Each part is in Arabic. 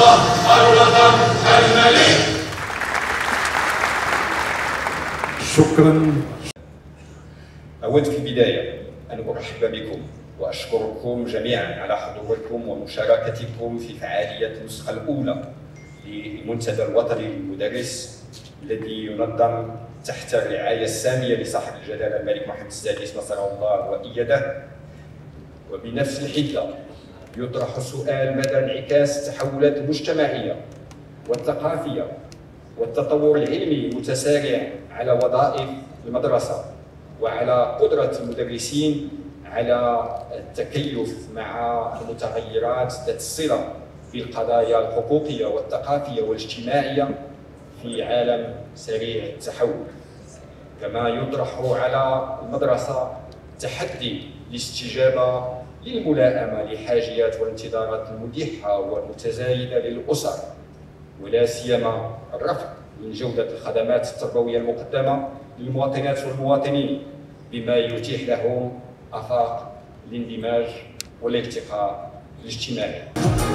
الوطن المليء. شكرا. أود في البداية أن أرحب بكم وأشكركم جميعا على حضوركم ومشاركتكم في فعالية النسخة الأولى للمنتدى الوطني للمدرس الذي ينظم تحت الرعاية السامية لصاحب الجلالة الملك محمد السادس نصره الله وأيده. وبنفس الحدة يطرح سؤال مدى انعكاس التحولات المجتمعية والثقافية والتطور العلمي المتسارع على وظائف المدرسة وعلى قدرة المدرسين على التكيف مع المتغيرات ذات الصلة بالقضايا الحقوقية والثقافية والاجتماعية في عالم سريع التحول. كما يطرح على المدرسة تحدي الاستجابة للملائمة لحاجيات والانتظارات الملحة والمتزايدة للأسر، ولا سيما الرفع من جودة الخدمات التربوية المقدمة للمواطنات والمواطنين بما يتيح لهم آفاق الاندماج والارتقاء الاجتماعي.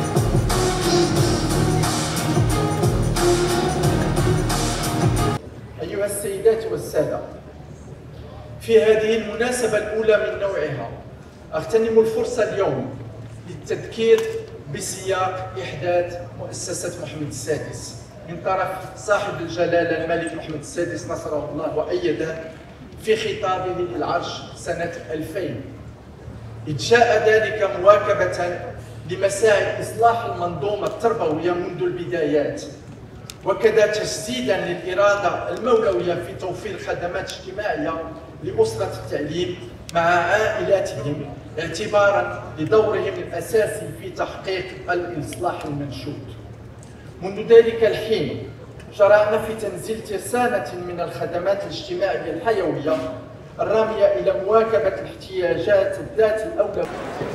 أيها السيدات والسادة، في هذه المناسبة الأولى من نوعها أغتنم الفرصة اليوم للتذكير بسياق إحداث مؤسسة محمد السادس من طرف صاحب الجلالة الملك محمد السادس نصره الله وأيده في خطابه للعرش سنة 2000، إذ جاء ذلك مواكبة لمساعي إصلاح المنظومة التربوية منذ البدايات، وكذا تجسيدا للإرادة المولوية في توفير خدمات اجتماعية لأسرة التعليم مع عائلاتهم اعتبارا لدورهم الأساسي في تحقيق الإصلاح المنشود. منذ ذلك الحين شرعنا في تنزيل ترسانة من الخدمات الاجتماعية الحيوية الرامية إلى مواكبة الاحتياجات ذات الأولوية